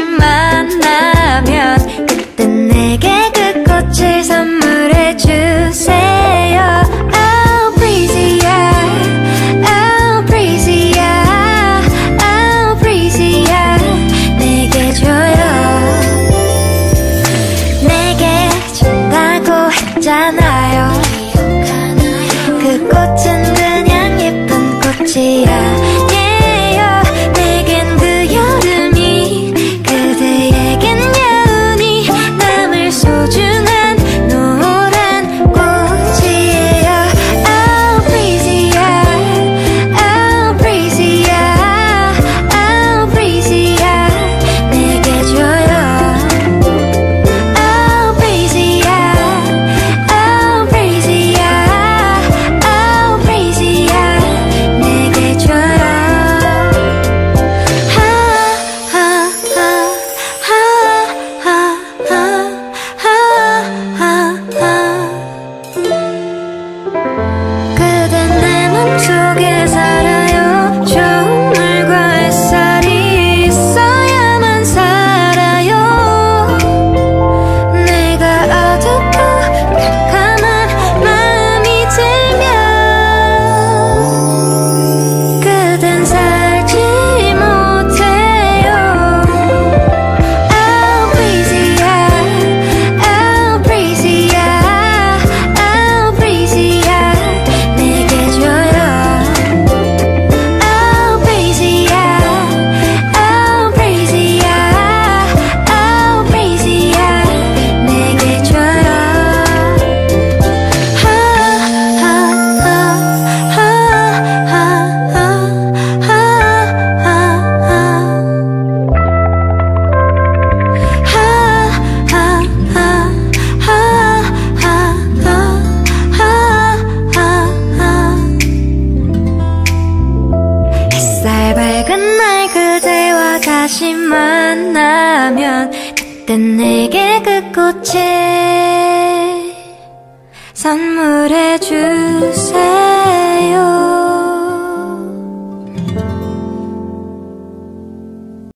다시 만나면 그때 내게 그 꽃을 선물해 주세요. Oh Freesia, oh Freesia, oh Freesia, 내게 줘요. 내게 준다고 했잖아요. 그 꽃은 그냥 예쁜 꽃이 아니에요. 내겐 그 여름이, 그대에겐 여운이 남을 소중한 노란 꽃이에요. Oh Freesia, oh Freesia, oh Freesia, 내게 줘요. Oh Freesia, oh Freesia, oh Freesia, 내게 줘요. 그댄 내 맘속에 살아요. 정물과 햇살이 있어야만 살아요. 내가 어둡고 깜깜한 마음이 들면 그댄 살지 못해요. Oh Freesia, oh Freesia, oh Freesia, 내게 줘요. Oh Freesia, oh Freesia, oh Freesia, 내게 줘요. 햇살 밝은 날 그대와 다시 만나면 그때 내게 그 꽃을 선물해 주세요.